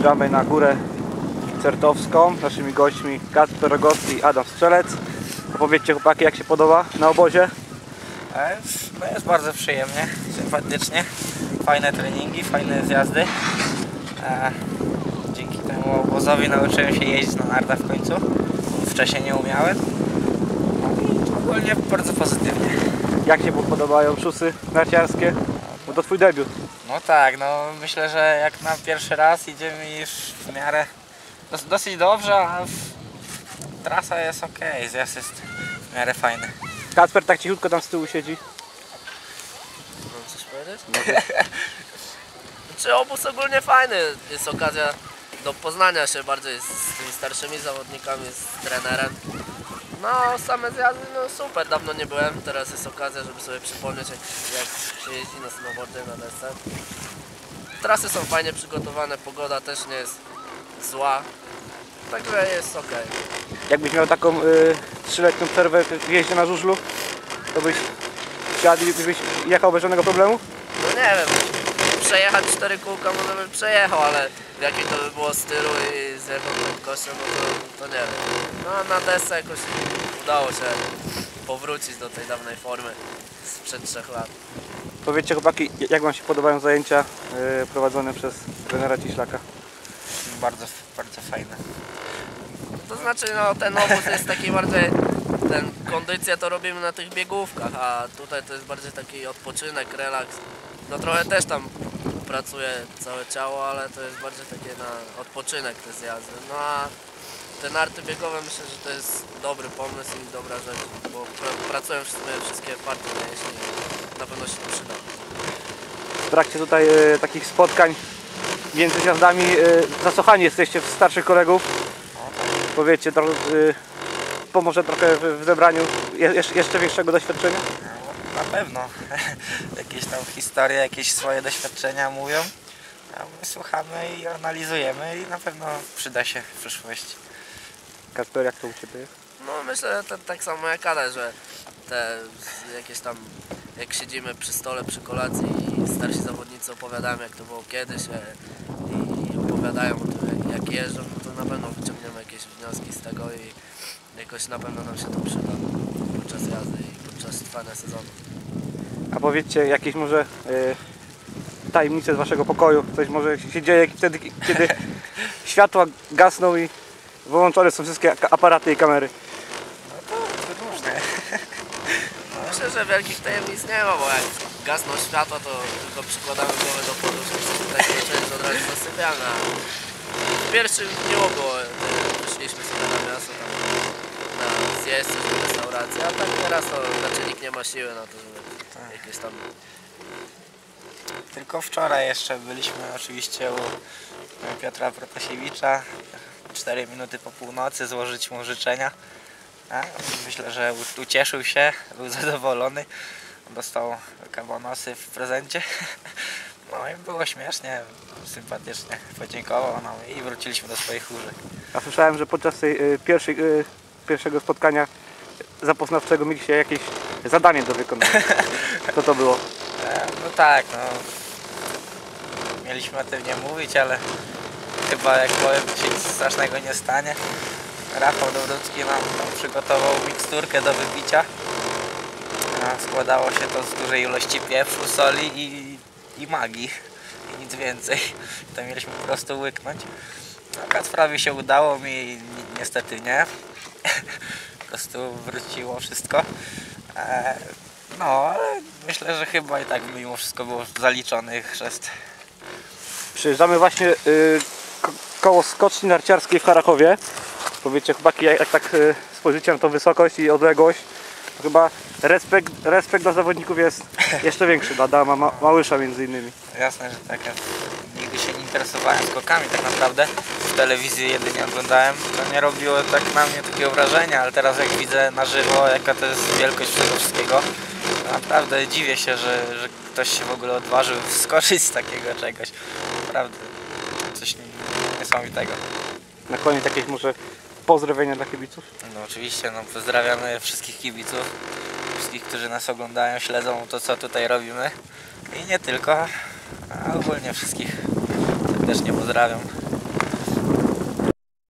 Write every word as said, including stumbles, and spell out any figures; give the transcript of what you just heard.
Wjeżdżamy na górę Certowską. Naszymi gośćmi Kacper Rogowski i Adam Strzelec. Opowiedzcie, chłopaki, jak się podoba na obozie? No jest bardzo przyjemnie, sympatycznie. Fajne treningi, fajne zjazdy. Dzięki temu obozowi nauczyłem się jeździć na nartach w końcu. Wcześniej nie umiałem. I ogólnie bardzo pozytywnie. Jak się podobają szusy narciarskie? Bo to twój debiut. No tak, no myślę, że jak na pierwszy raz idzie mi już w miarę dos dosyć dobrze, a trasa jest ok, zjazd jest w miarę fajny. Kacper tak cichutko tam z tyłu siedzi. Mam coś powiedzieć? Czy obóz ogólnie fajny, jest okazja do poznania się bardziej z tymi starszymi zawodnikami, z trenerem. No same zjazdy, no super, dawno nie byłem, teraz jest okazja, żeby sobie przypomnieć jak, jak się jeździ na snowboardzie, na desce. Trasy są fajnie przygotowane, pogoda też nie jest zła, także jest ok. Jakbyś miał taką y, trzyletnią przerwę w jeździe na żużlu, to byś wsiadł i byś jechał bez żadnego problemu? No nie wiem, przejechać cztery kółka może bym przejechał, ale w jakim to by było stylu i z jaką prędkością, no to, to nie wiem. No na desce jakoś udało się powrócić do tej dawnej formy sprzed trzech lat. Powiedzcie, chłopaki, jak wam się podobają zajęcia y, prowadzone przez trenera Ciślaka? Bardzo, bardzo fajne. To znaczy, no ten obóz jest taki bardziej, ten kondycję to robimy na tych biegówkach, a tutaj to jest bardziej taki odpoczynek, relaks. No trochę też tam pracuje całe ciało, ale to jest bardziej takie na odpoczynek te zjazdy. No a te narty biegowe myślę, że to jest dobry pomysł i dobra rzecz, bo pr pracują w sumie wszystkie partie mięśni i na pewno się to przyda. W trakcie tutaj y, takich spotkań między zjazdami y, zacochani jesteście w starszych kolegów. Powiedzcie, to, y, pomoże trochę w, w zebraniu je, jeszcze większego doświadczenia? No, na pewno. Jakieś tam historie, jakieś swoje doświadczenia mówią. A my słuchamy i analizujemy i na pewno przyda się w przyszłości. Kacper, jak to u Ciebie jest? No myślę, że to, tak samo jak Ada, że te jakieś tam, jak siedzimy przy stole, przy kolacji i starsi zawodnicy opowiadają jak to było kiedyś e, i opowiadają o tym jak, jak jeżdżą, no to na pewno wyciągniemy jakieś wnioski z tego i jakoś na pewno nam się to przyda podczas jazdy i podczas trwania sezonu. A powiedzcie, jakieś może y, tajemnice z Waszego pokoju? Coś może się dzieje wtedy, kiedy światła gasną i wyłączone są wszystkie aparaty i kamery? No to różne. Myślę, że wielkich tajemnic nie ma, bo jak gasną światła, to tylko przykładamy głowę do poduszki, tutaj część od razu zasypiamy. W pierwszym dniu było, wyszliśmy sobie na miasto, tam, na zjeść coś do restauracji, a tak teraz to raczej nikt nie ma siły na to, żeby jakieś tam... Tylko wczoraj jeszcze byliśmy oczywiście u Piotra Protasiewicza. cztery minuty po północy złożyć mu życzenia. A, myślę, że ucieszył się, był zadowolony. Dostał kabanosy w prezencie. No i było śmiesznie, sympatycznie. Podziękował nam i wróciliśmy do swoich łóżek. A słyszałem, że podczas tej y, pierwszej, y, pierwszego spotkania zapoznawczego mieliście jakieś zadanie do wykonania. Co to było? E, no tak, no. Mieliśmy o tym nie mówić, ale chyba jak powiem, to się nic strasznego nie stanie. Rafał Dowdowski nam tam przygotował miksturkę do wypicia. A składało się to z dużej ilości pieprzu, soli i, i magii. I nic więcej. To mieliśmy po prostu łyknąć. No, Kacprowi się udało, mi ni niestety nie. Po prostu wróciło wszystko. E, no, ale myślę, że chyba i tak mimo wszystko było zaliczony chrzest. Przyjeżdżamy właśnie y, ko koło skoczni narciarskiej w Charachowie. Powiedzcie, chłopaki, jak, jak tak y, spojrzycie na tą wysokość i odległość, to chyba respekt, respekt dla zawodników jest jeszcze większy, dla Adama Ma Małysza między innymi. Jasne, że tak. Ja nigdy się nie interesowałem skokami tak naprawdę. W telewizji jedynie oglądałem. To nie robiło tak na mnie takiego wrażenia, ale teraz jak widzę na żywo, jaka to jest wielkość tego wszystkiego, to naprawdę dziwię się, że, że ktoś się w ogóle odważył wskoczyć z takiego czegoś. Naprawdę coś niesamowitego. Na koniec jakieś może pozdrowienia dla kibiców? No oczywiście, no pozdrawiamy wszystkich kibiców, wszystkich, którzy nas oglądają, śledzą to, co tutaj robimy i nie tylko, a ogólnie wszystkich serdecznie pozdrawiam.